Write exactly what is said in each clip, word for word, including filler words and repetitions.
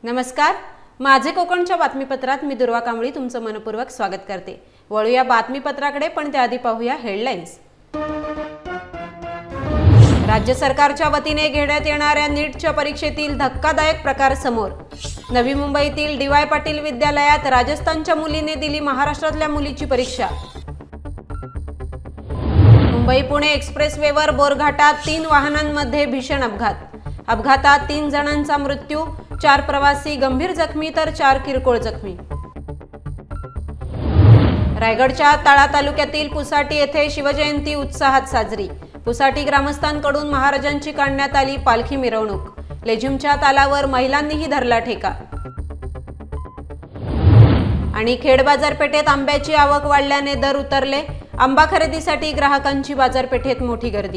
नमस्कार, माझे कोकणच्या बातमीपत्रात मी दुर्वा कांबळी तुमचं मनपूर्वक स्वागत करते। वळूया बातमीपत्राकडे, पण त्याआधी पाहूया हेडलाईन्स। राज्य सरकारच्या वतीने घेण्यात येणाऱ्या नीटच्या परीक्षेतील धक्कादायक प्रकार समोर। नवी मुंबईतील डी वाय पाटील विद्यालयात राजस्थानच्या मुलीने दिली महाराष्ट्रातल्या मुलीची परीक्षा। मुंबई पुणे एक्सप्रेसवेवर बोरघाटात तीन वाहनांमध्ये भीषण अपघात। अपघातात तीन जणांचा मृत्यू, चार प्रवासी गंभीर जखमी तर चार किरकोळ जखमी। रायगडच्या ताळा तालुक्यातील पुसाटी येथे शिवजयंती उत्साहात साजरी। पुसाटी ग्रामस्थांकडून महाराजांची काढण्यात आली पालखी मिरवणूक। लेझिमच्या तालावर महिलांनीही धरला ठेका। आणि खेड बाजारपेठेत आंब्याची आवक वाढल्याने दर उतरले। आंबा खरेदीसाठी ग्राहकांची बाजारपेठेत मोठी गर्दी।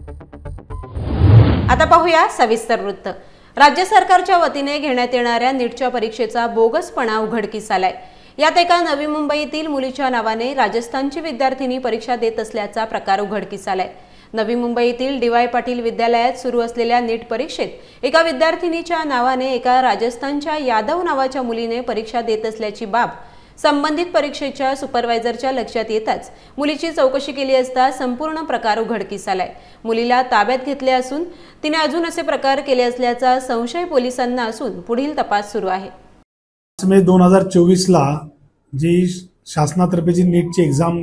आता पाहूया सविस्तर वृत्त। राज्य सरकारच्या वतीने घेण्यात येणाऱ्या नीटच्या परीक्षेचा बोगसपणा उघडकीस आलाय। यात एका नवी मुंबईतील मुलीच्या नावाने राजस्थानची विद्यार्थिनी परीक्षा देत असल्याचा प्रकार उघडकीस आलाय। नवी मुंबईतील डी वाय पाटील विद्यालयात सुरू असलेल्या नीट परीक्षेत एका विद्यार्थिनीच्या नावाने एका राजस्थानच्या यादव नावाच्या मुलीने परीक्षा देत असल्याची बाब संबंधित परीक्षेच्या सुपरवायझरच्या लक्षात येताच मुलीची चौकशी केली असता संपूर्ण प्रकार उघडकीस आलाय। मुलीला ताब्यात घेतले असून तिने अजून असे प्रकार केले असल्याचा संशय पोलिसांना असून पुढील तपास सुरू आहे। मे दोन हजार चोवीस ला जी शासनातर्फे जी नीटची एक्झाम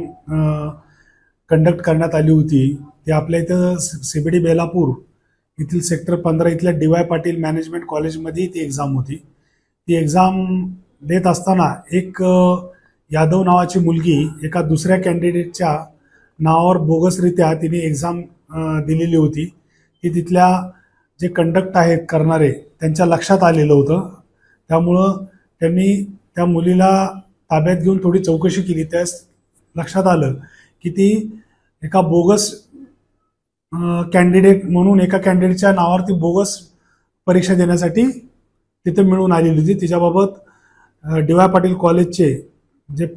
कंडक्ट करण्यात आली होती ती आपल्या इथं सीबीडी बेलापूर येथील सेक्टर पंधरा इथल्या डी वाय पाटील मॅनेजमेंट कॉलेजमध्ये ती एक्झाम होती। ती एक्झाम देत असताना एक यादव नावाची मुलगी एका दुसऱ्या कॅन्डिडेटच्या नावावर बोगसरित्या तिने एक्झाम दिलेली होती। ती तिथल्या जे कंडक्ट आहेत करणारे त्यांच्या लक्षात आलेलं होतं। त्यामुळं त्यांनी त्या मुलीला ताब्यात घेऊन थोडी चौकशी केली। त्यास लक्षात आलं की ती एका बोगस कॅन्डिडेट म्हणून एका कॅन्डिडेटच्या नावावर ती बोगस परीक्षा देण्यासाठी तिथे मिळून आलेली होती। तिच्याबाबत डी वाय पाटील कॉलेजचे जे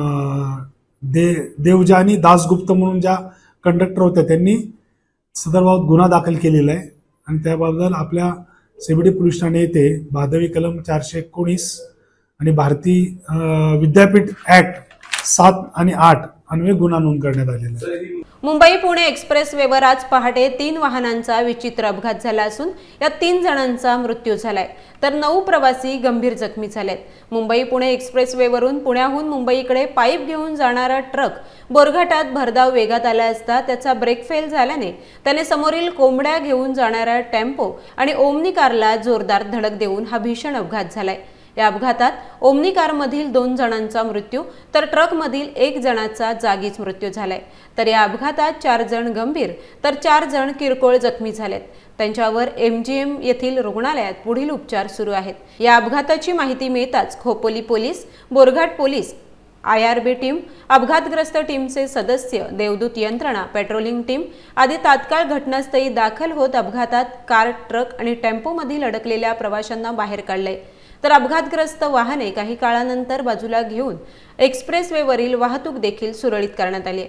दे देवजानी दासगुप्त म्हणून ज्या कंडक्टर होत्या त्यांनी सदरबाबत गुन्हा दाखल केलेला आहे आणि त्याबद्दल आपल्या सीबीडी पोलीस ठाणे येथे भादवी कलम चारशे एकोणीस आणि भारतीय विद्यापीठ ऍक्ट सात आणि आठ अन्वये गुन्हा नोंद करण्यात आलेला आहे। मुंबई पुणे एक्सप्रेसवेवर आज पहाटे तीन वाहनांचा विचित्र अपघात झाला असून यात तीन जणांचा मृत्यू झालाय तर नऊ प्रवासी गंभीर जखमी झालेत। मुंबई पुणे एक्सप्रेसवेवरून पुण्याहून मुंबईकडे पाईप घेऊन जाणारा ट्रक बोरघाटात भरधाव वेगात आला असता त्याचा ब्रेक फेल झाल्याने त्याने समोरील कोंबड्या घेऊन जाणारा टेम्पो आणि ओमनी कारला जोरदार धडक देऊन हा भीषण अपघात झालाय। या अपघातात ओमनी कारमधील दोन जणांचा मृत्यू तर ट्रकमधील एक जणाचा जागीच मृत्यू झालाय। तर या अपघातात चार जण गंभीर तर चार जण किरकोळ जखमी झालेत। त्यांच्यावर एम जी एम येथील रुग्णालयात पुढील उपचार सुरू आहेत। या अपघाताची माहिती मिळताच Khopoli police, Borghat police, I R B team, अपघातग्रस्त टीमचे सदस्य, देवदूत यंत्रणा, पेट्रोलिंग टीम आदी तात्काळ घटनास्थळी दाखल होत अपघातात कार, ट्रक आणि टेम्पोमधील अडकलेल्या प्रवाशांना बाहेर काढले। तर अपघातग्रस्त वाहने काही काळानंतर बाजूला घेऊन एक्सप्रेसवेवरील वाहतूक देखील सुरळीत करण्यात आली।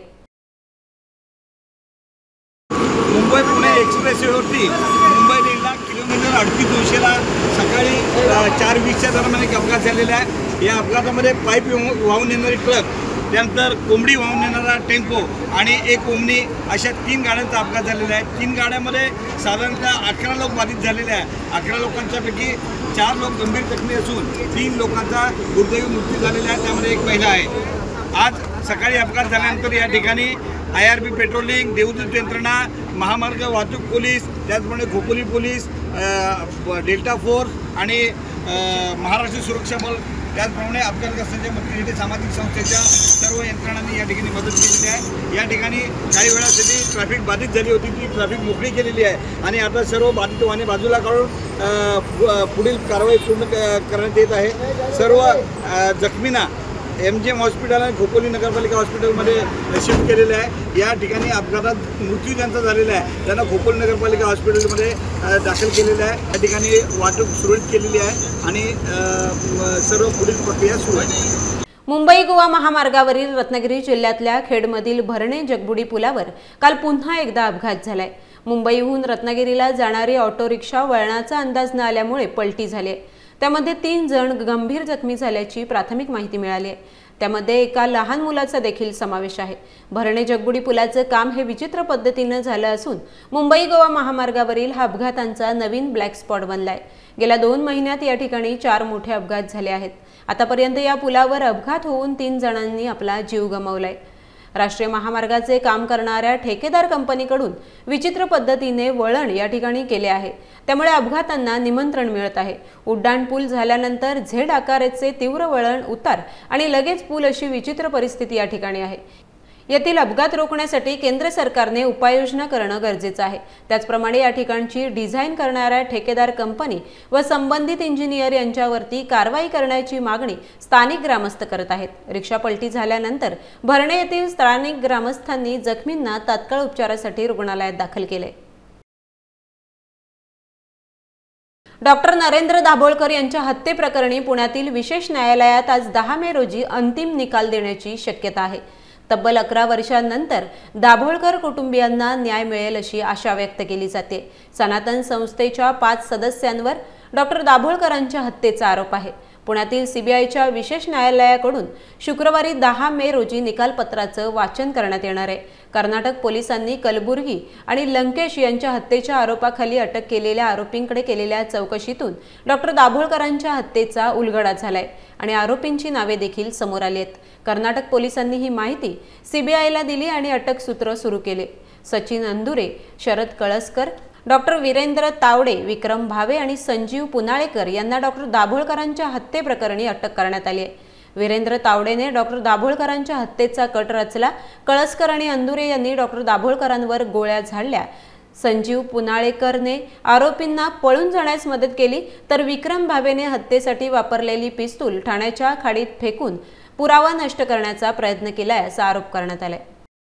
मुंबई पुणे एक्सप्रेसवेवरती मुंबई दिल्ली किलोमीटर अडतीस दोनशेला सकाळी चार वीसच्या दरम्यान एक अपघात झालेला आहे। या अपघातामध्ये पाईप वाहून येणारी ट्रक, त्यानंतर कोंबडी वाहून येणारा टेम्पो आणि एक ओमनी अशा तीन गाड्यांचा अपघात झालेला आहे। तीन गाड्यामध्ये साधारणतः अकरा लोक बाधित झालेले आहे। अकरा लोकांच्यापैकी चार लोक गंभीर जखमी असून तीन लोकांचा दुर्दैवी मृत्यू झालेला आहे, त्यामध्ये एक महिला आहे। आज सकाळी अपघात झाल्यानंतर या ठिकाणी आय आर बी पेट्रोलिंग, देवदूत यंत्रणा, महामार्ग वाहतूक पोलीस, त्याचप्रमाणे खोपोली पोलीस, डेल्टा फोर्स आणि महाराष्ट्र सुरक्षा बल, त्याचप्रमाणे अपघातग्रस्तांच्या मदतीसाठी सामाजिक संस्थेच्या सर्व यंत्रणांनी या ठिकाणी मदत केलेली आहे। या ठिकाणी काही वेळासाठी ट्रॅफिक बाधित झाली होती, ती ट्रॅफिक मोकळी केलेली आहे आणि आता सर्व बाधित वाहने बाजूला काढून पुढील कारवाई पूर्ण करण्यात येत आहे। सर्व जखमींना एम जी एम हॉस्पिटल आणि खोपोली नगरपालिका हॉस्पिटलमध्ये शिफ्ट केलेलं आहे। या ठिकाणी अपघातात मृत्यू ज्यांचा झालेला आहे त्यांना खोपोली नगरपालिका हॉस्पिटलमध्ये दाखल केलेलं आहे। या ठिकाणी वाहतूक सुरळीत केलेली आहे आणि सर्व पुढील प्रक्रिया सुरू आहे। मुंबई गोवा महामार्गावरील रत्नागिरी जिल्ह्यातल्या खेडमधील भरणे जगबुडी पुलावर काल पुन्हा एकदा अपघात झालाय। मुंबईहून रत्नागिरीला जाणारी ऑटो रिक्षा वळणाचा अंदाज न आल्यामुळे पलटी झाली। त्यामध्ये तीन जण गंभीर जखमी झाल्याची प्राथमिक माहिती मिळाली आहे। त्यामध्ये एका लहान मुलाचा देखील समावेश आहे। भरणे जगबुडी पुलाचं काम हे विचित्र पद्धतीने झालं असून मुंबई गोवा महामार्गावरील हा अपघातांचा नवीन ब्लॅक स्पॉट बनलाय। गेल्या दोन महिन्यात या ठिकाणी चार मोठे अपघात झाले आहेत। आतापर्यंत या पुलावर अपघात होऊन तीन जणांनी आपला जीव गमावलाय। राष्ट्रीय महामार्गाचे काम करणाऱ्या ठेकेदार कंपनीकडून विचित्र पद्धतीने वळण या ठिकाणी केले आहे, त्यामुळे अपघातांना निमंत्रण मिळत आहे। उड्डाण पूल झाल्यानंतर झेड आकाराचे तीव्र वळण उतार आणि लगेच पूल अशी विचित्र परिस्थिती या ठिकाणी आहे। येथील अपघात रोखण्यासाठी केंद्र सरकारने उपाययोजना करणं गरजेचं आहे। त्याचप्रमाणे या ठिकाणची डिझाईन करणाऱ्या ठेकेदार कंपनी व संबंधित इंजिनियर यांच्यावरती कारवाई करण्याची मागणी स्थानिक ग्रामस्थ करत आहेत। रिक्षा पलटी झाल्यानंतर भरणे येथील स्थानिक ग्रामस्थांनी जखमींना तात्काळ उपचारासाठी रुग्णालयात दाखल केले। डॉक्टर नरेंद्र दाभोळकर यांच्या हत्येप्रकरणी पुण्यातील विशेष न्यायालयात आज दहा मे रोजी अंतिम निकाल देण्याची शक्यता आहे। तब्बल अकरा वर्षांनंतर दाभोळकर कुटुंबियांना न्याय मिळेल अशी आशा व्यक्त केली जाते। सनातन संस्थेच्या पाच सदस्यांवर डॉक्टर दाभोळकरांच्या हत्येचा आरोप आहे। पुण्यातील सीबीआयच्या विशेष न्यायालयाकडून शुक्रवारी दहा मे रोजी निकालपत्राचं वाचन करण्यात येणार आहे। कर्नाटक पोलिसांनी कलबुर्गी आणि लंकेश यांच्या हत्येच्या आरोपाखाली अटक केलेल्या आरोपींकडे केलेल्या चौकशीतून डॉक्टर दाभोळकरांच्या हत्येचा उलगडा झालाय आणि आरोपींची नावे देखील समोर आली आहेत। कर्नाटक पोलिसांनी ही माहिती सीबीआयला दिली आणि अटक सूत्र सुरू केले। सचिन अंदुरे, शरद कळसकर, डॉक्टर वीरेंद्र तावडे, विक्रम भावे आणि संजीव पुनाळेकर यांना डॉक्टर दाभोळकरांच्या हत्येप्रकरणी अटक करण्यात आली आहे। वीरेंद्र तावडेने डॉक्टर दाभोळकरांच्या हत्येचा कट रचला। कळसकर आणि अंदुरे यांनी डॉक्टर दाभोळकरांवर गोळ्या झाडल्या। संजीव पुनाळेकरने आरोपींना पळून जाण्यास मदत केली, तर विक्रम भावेने हत्येसाठी वापरलेली पिस्तूल ठाण्याच्या खाडीत फेकून पुरावा नष्ट करण्याचा प्रयत्न केलाय असा आरोप करण्यात आलाय।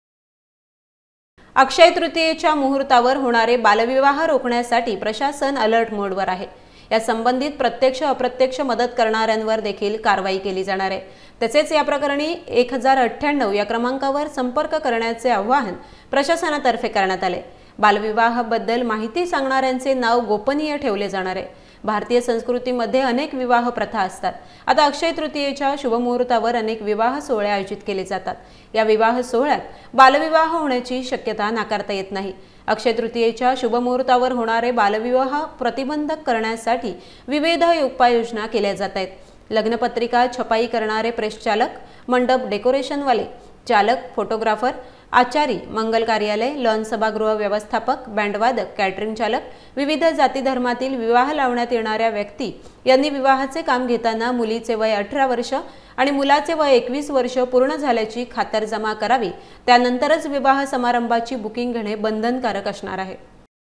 अक्षय तृतीयेच्या मुहूर्तावर होणारे बालविवाह रोखण्यासाठी प्रशासन अलर्ट मोडवर आहे। या संबंधित प्रत्यक्ष अप्रत्यक्ष मदत करणाऱ्यांवर देखील कारवाई केली जाणार आहे। तसेच या प्रकरणी एक हजार अठ्ठ्याण्णव या क्रमांकावर संपर्क करण्याचे आवाहन प्रशासनातर्फे करण्यात आले। बालविवाहाबद्दल माहिती सांगणाऱ्यांचे नाव गोपनीय ठेवले जाणार आहे। भारतीय संस्कृतीमध्ये अनेक विवाह प्रथा असतात। आता अक्षय तृतीयेच्या शुभमुहूर्तावर अनेक विवाह सोहळे आयोजित केले जातात। या विवाह सोहळ्यात बालविवाह होण्याची शक्यता नाकारता येत नाही। अक्षय तृतीयेच्या शुभमुहूर्तावर होणारे बालविवाह प्रतिबंधक करण्यासाठी विविध उपाययोजना केल्या जात आहेत। लग्नपत्रिका छपाई करणारे प्रेस चालक, मंडप डेकोरेशनवाले, चालक, फोटोग्राफर, आचारी, मंगल कार्यालय, लॉन सभागृह व्यवस्थापक, बँडवादक, कॅटरिंग चालक, विविध जाती धर्मातील विवाह लावण्यात येणाऱ्या व्यक्ती यांनी विवाहाचे काम घेताना मुलीचे वय अठरा वर्ष आणि मुलाचे वय एकवीस वर्ष पूर्ण झाल्याची खातरजमा करावी। त्यानंतरच विवाह समारंभाची बुकिंग घेणे बंधनकारक असणार आहे।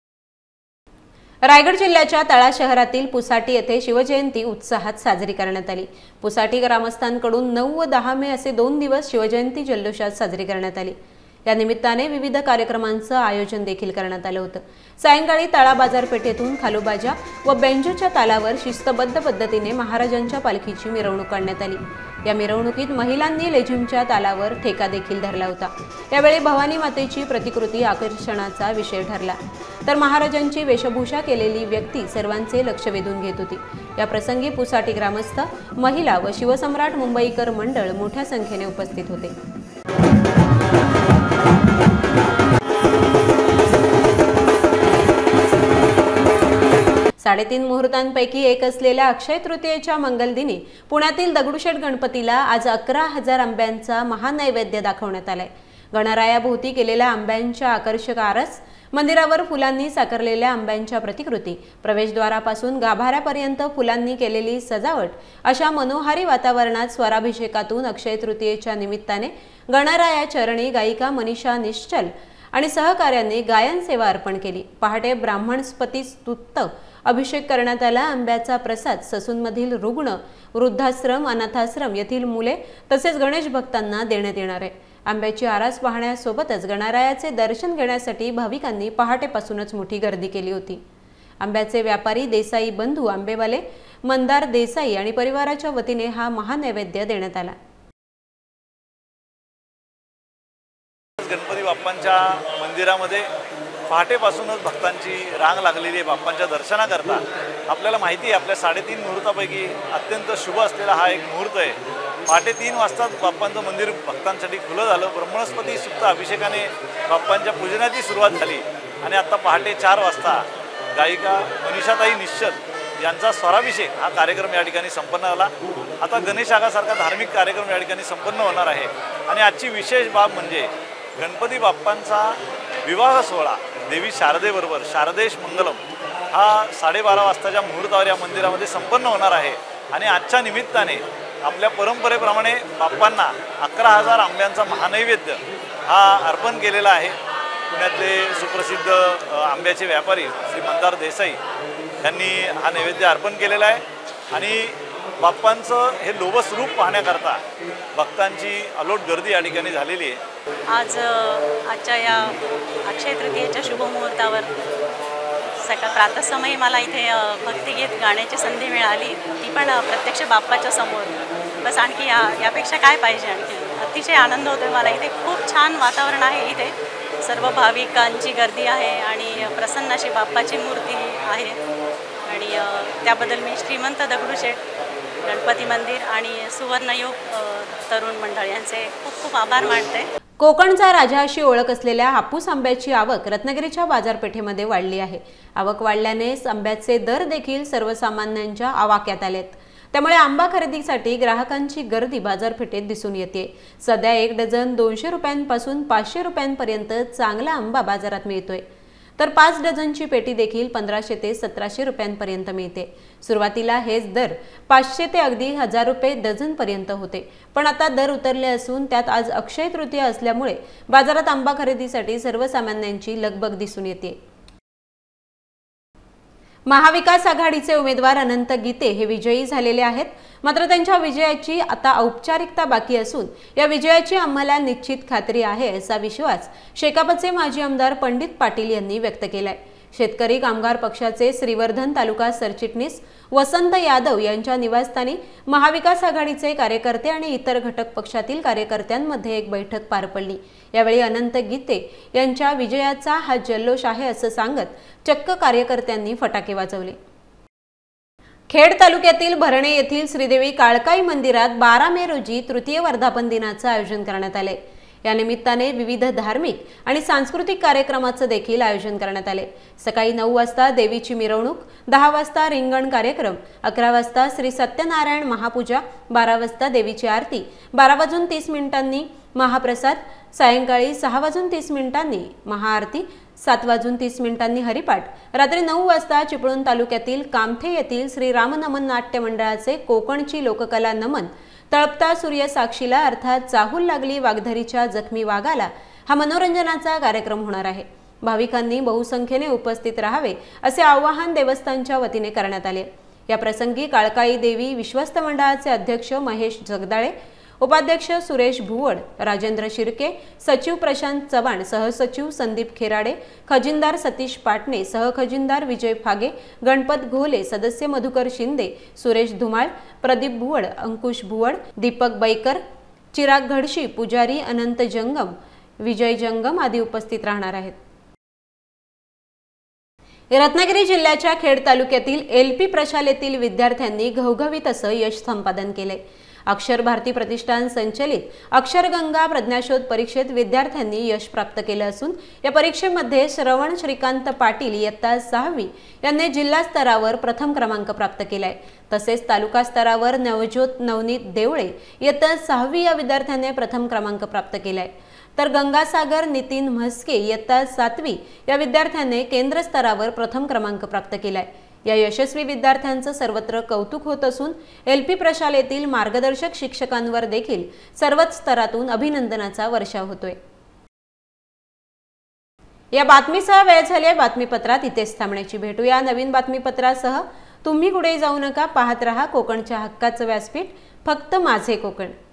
रायगड जिल्ह्याच्या तळा शहरातील पुसाटी येथे शिवजयंती उत्साहात साजरी करण्यात आली। पुसाटी ग्रामस्थांकडून नऊ व दहा मे असे दोन दिवस शिवजयंती जल्लोषात साजरी करण्यात आली। या निमित्ताने विविध कार्यक्रमांचं आयोजन देखील करण्यात आलं होतं। सायंकाळी तळा बाजारपेठेतून खालूबाजा व बेंजोच्या तालावर शिस्तबद्ध पद्धतीने महाराजांच्या पालखीची मिरवणूक काढण्यात आली। या मिरवणुकीत महिलांनी लेझिमच्या तालावर ठेका देखील धरला होता। यावेळी भवानी मातेची प्रतिकृती आकर्षणाचा विषय ठरला, तर महाराजांची वेशभूषा केलेली व्यक्ती सर्वांचे लक्ष वेधून घेत होती। या प्रसंगी पुसाटी ग्रामस्थ, महिला व शिवसम्राट मुंबईकर मंडळ मोठ्या संख्येने उपस्थित होते। साडेतीन मुहूर्तांपैकी एक असलेल्या अक्षय तृतीयेच्या मंगलदिनी पुण्यातील दगडूशेठ गणपतीला आज अकरा हजार आंब्यांचा महानैवेद्य दाखवण्यात आलाय। गणरायाभोवती केलेल्या आंब्यांच्या आकर्षक आरस, मंदिरावर फुलांनी साकारलेल्या आंब्यांच्या प्रतिकृती, प्रवेशद्वारापासून गाभाऱ्यापर्यंत फुलांनी केलेली सजावट अशा मनोहारी वातावरणात स्वराभिषेकातून अक्षय तृतीयेच्या निमित्ताने गणराया चरणी गायिका मनीषा निश्चल आणि सहकार्यांनी गायन सेवा अर्पण केली। पहाटे ब्राह्मणस्पती स्तुत्त अभिषेक करण्यात आला। आंब्याचा प्रसाद ससूनमधील रुग्ण, वृद्धाश्रम, अनाथाश्रम येथील मुले तसेच गणेश भक्तांना देण्यात येणार आहे। आंब्याची आरास पाहण्यासोबतच गणरायाचे दर्शन घेण्यासाठी भाविकांनी पहाटेपासूनच मोठी गर्दी केली होती। आंब्याचे व्यापारी देसाई बंधू आंबेवाले, मंदार देसाई आणि परिवाराच्या वतीने हा महानैवेद्य देण्यात आला। गणपती बाप्पांच्या मंदिरामध्ये पहाटेपासूनच भक्तांची रांग लागलेली आहे बाप्पांच्या दर्शनाकरता। आपल्याला माहिती आहे आपल्या साडेतीन मुहूर्तापैकी अत्यंत शुभ असलेला हा एक मुहूर्त आहे। पहाटे तीन वाजता बाप्पांचं मंदिर भक्तांसाठी खुलं झालं। ब्रह्मणस्पती सुक्त अभिषेकाने बाप्पांच्या पूजनाची सुरुवात झाली आणि आता पहाटे चार वाजता गायिका मनीषाताई निश्चल यांचा स्वराभिषेक हा कार्यक्रम या ठिकाणी संपन्न झाला। आता गणेश आगासारखा धार्मिक कार्यक्रम या ठिकाणी संपन्न होणार आहे आणि आजची विशेष बाब म्हणजे गणपती बाप्पांचा विवाह सोहळा देवी शारदेबरोबर शारदेश मंगलम हा साडेबारा वाजताच्या मुहूर्तावर या मंदिरामध्ये संपन्न होणार आहे आणि आजच्या निमित्ताने आपल्या परंपरेप्रमाणे बाप्पांना अकरा हजार आंब्यांचा महानैवेद्य हा अर्पण केलेला आहे। पुण्यातले सुप्रसिद्ध आंब्याचे व्यापारी श्री मंदार देसाई यांनी हा नैवेद्य अर्पण केलेला आहे आणि बाप्पांचं हे लोभस रूप पाहण्याकरता भक्तांची अलोट गर्दी या ठिकाणी झालेली आहे। आज आजच्या या अक्षय तृतीयेच्या शुभमुहूर्तावर सकाळ प्रातःसमयी मला इथे भक्तिगीत गाण्याची संधी मिळाली, ती पण प्रत्यक्ष बाप्पाच्या समोर। बस आणखी या यापेक्षा काय पाहिजे। आणखी अतिशय आनंद होतो मला। इथे खूप छान वातावरण आहे, इथे सर्व भाविकांची गर्दी आहे आणि प्रसन्न अशी बाप्पाची मूर्ती आहे आणि त्याबद्दल मी श्रीमंत दगडूशेठ गणपती मंदिर आणि सुवर्णयुग तरुण मंडळ यांचे खूप खूप आभार मानते। कोकणचा राजा अशी ओळख असलेल्या हापूस आंब्याची आवक रत्नागिरीच्या बाजारपेठेमध्ये वाढली आहे। आवक वाढल्याने आंब्याचे दर देखील सर्वसामान्यांच्या आवाक्यात आलेत। त्यामुळे आंबा खरेदीसाठी ग्राहकांची गर्दी बाजारपेठेत दिसून येते। सध्या एक डझन दोनशे रुपयांपासून पाचशे रुपयांपर्यंत चांगला आंबा बाजारात मिळतोय, तर पाच डझनची पेटी देखील पंधराशे ते सतराशे रुपयांपर्यंत मिळते। सुरुवातीला हेच दर पाचशे ते अगदी हजार रुपये डझनपर्यंत होते, पण आता दर उतरले असून त्यात आज अक्षय तृतीया असल्यामुळे बाजारात आंबा खरेदीसाठी सर्वसामान्यांची लगबग दिसून येते। महाविकास आघाडीचे उमेदवार अनंत गीते हे विजयी झालेले आहेत, मात्र त्यांच्या विजयाची आता औपचारिकता बाकी असून या विजयाची आम्हाला निश्चित खात्री आहे असा विश्वास शेकापचे माजी आमदार पंडित पाटील यांनी व्यक्त केलाय। शेतकरी कामगार पक्षाचे श्रीवर्धन तालुका सरचिटणीस वसंत यादव यांच्या निवासस्थानी महाविकास आघाडीचे कार्यकर्ते आणि इतर घटक पक्षातील कार्यकर्त्यांमध्ये एक बैठक पार पडली। यावेळी अनंत गीते यांच्या विजयाचा हा जल्लोष आहे असं सांगत चक्क कार्यकर्त्यांनी फटाके वाजवले। खेड तालुक्यातील भरणे येथील श्रीदेवी काळकाई मंदिरात बारा मे रोजी तृतीय वर्धापन दिनाचं आयोजन करण्यात आले। या निमित्ताने विविध धार्मिक आणि सांस्कृतिक कार्यक्रमाचं देखील आयोजन करण्यात आले। सकाळी नऊ वाजता देवीची मिरवणूक, दहा वाजता रिंगण कार्यक्रम, अकरा वाजता श्री सत्यनारायण महापूजा, बारा वाजता देवीची आरती, बारा वाजून तीस मिनिटांनी महाप्रसाद, सायंकाळी सहा वाजून तीस मिनिटांनी महाआरती, सात वाजून तीस मिनिटांनी हरिपाठ, रात्री नऊ वाजता चिपळूण तालुक्यातील कामथे येथील श्री रामनमन नाट्य मंडळाचे कोकणची लोककला नमन, तळपता सूर्य साक्षीला अर्थात चाहूल लागली वाघधरीच्या जखमी वाघाला हा मनोरंजनाचा कार्यक्रम होणार आहे। भाविकांनी बहुसंख्येने उपस्थित राहावे असे आवाहन देवस्थानच्या वतीने करण्यात आले। या प्रसंगी काळकाई देवी विश्वस्त मंडळाचे अध्यक्ष महेश जगदाळे, उपाध्यक्ष सुरेश भुवड, राजेंद्र शिर्के, सचिव प्रशांत चव्हाण, सहसचिव संदीप खेराडे, खजिनदार सतीश पाटणे, सहखजिनदार विजय फागे, गणपत घोले, सदस्य मधुकर शिंदे, सुरेश धुमाळ, प्रदीप भुवड, अंकुश भुवड, दीपक बैकर, चिराग घडशी, पुजारी अनंत जंगम, विजय जंगम आदी उपस्थित राहणार आहेत। रत्नागिरी जिल्ह्याच्या खेड तालुक्यातील एलपी प्रशालेतील विद्यार्थ्यांनी घवघवीत असं यश संपादन केले। अक्षर भारती प्रतिष्ठान संचलित अक्षरगंगा प्रज्ञाशोध परीक्षेत विद्यार्थ्यांनी यश प्राप्त केलं असून या परीक्षेमध्ये श्रवण श्रीकांत पाटील इयत्ता सहावी यांनी जिल्हा स्तरावर प्रथम क्रमांक प्राप्त केलाय। तसेच तालुका स्तरावर नवज्योत नवनीत देवळे इयत्ता सहावी या विद्यार्थ्याने प्रथम क्रमांक प्राप्त केलाय, तर गंगासागर नितीन म्हस्के इयत्ता सातवी या विद्यार्थ्याने केंद्र स्तरावर प्रथम क्रमांक प्राप्त केलाय। या यशस्वी विद्यार्थ्यांचं सर्वत्र कौतुक होत असून एलपी प्रशालेतील मार्गदर्शक शिक्षकांवर देखील सर्वच स्तरातून अभिनंदनाचा वर्षाव होतोय। या बातमीसह वेळ झाली आहे बातमीपत्रात इथेच थांबण्याची। भेटूया नवीन बातमीपत्रासह। तुम्ही कुठे जाऊ नका, पाहत रहा कोकणच्या हक्काचं व्यासपीठ, फक्त माझे कोकण।